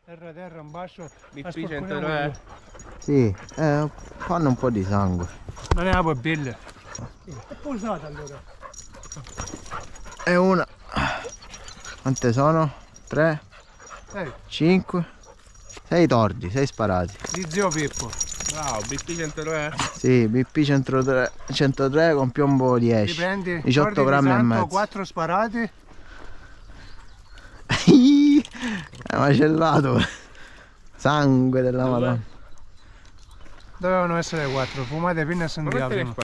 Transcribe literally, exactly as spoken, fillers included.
Terra terra, un bacio. B P centotré. Sì, eh, fanno un po' di sangue. Ma ne ha poi belle. È posata allora. E una. Quante sono? tre, Ehi, cinque, sei tordi, sei sparati. di zio Pippo. Wow, B P centotré. Sì, B P centotré, centotré con piombo dieci. Riprendi diciotto grammi e mezzo. quattro sparati. È macellato. Sangue della Madonna. Dovevano essere quattro, fumate pinne e Ma quante ne sentiamo.